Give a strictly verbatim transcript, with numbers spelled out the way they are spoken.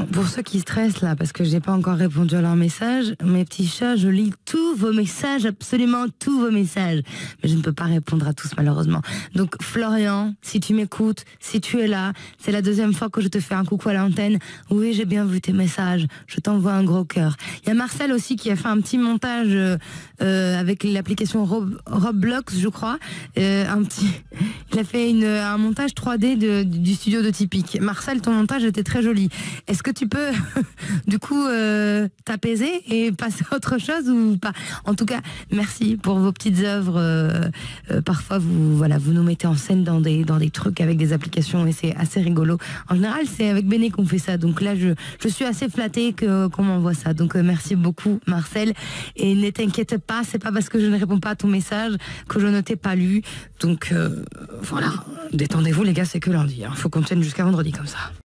pour ceux qui stressent là, parce que j'ai pas encore répondu à leur message, mes petits chats, je lis tous vos messages, absolument tous vos messages. Mais je ne peux pas répondre à tous malheureusement. Donc Florian, si tu m'écoutes, si tu es là, c'est la deuxième fois que je te fais un coucou à l'antenne. Oui, j'ai bien vu tes messages. Je t'envoie un gros cœur. Il y a Marcel aussi qui a fait un petit montage euh, euh, avec l'application Rob, Roblox, je crois. Euh, un petit, il a fait une, un montage trois D de, du studio de Typique. Marcel, ton montage était très joli. Est-ce que tu peux, du coup, euh, t'apaiser et passer à autre chose ou pas? En tout cas, merci pour vos petites œuvres. Euh, euh, parfois, vous, voilà, vous nous mettez en scène dans des, dans des trucs avec des applications et c'est assez rigolo. En général, c'est avec Béné qu'on fait ça. Donc là, je, je suis assez flattée que, qu'on m'envoie ça. Donc euh, merci beaucoup, Marcel. Et ne t'inquiète pas, c'est pas parce que je ne réponds pas à ton message que je ne t'ai pas lu. Donc euh, voilà, détendez-vous les gars, c'est que lundi. Il hein. faut qu'on tienne jusqu'à vendredi comme ça.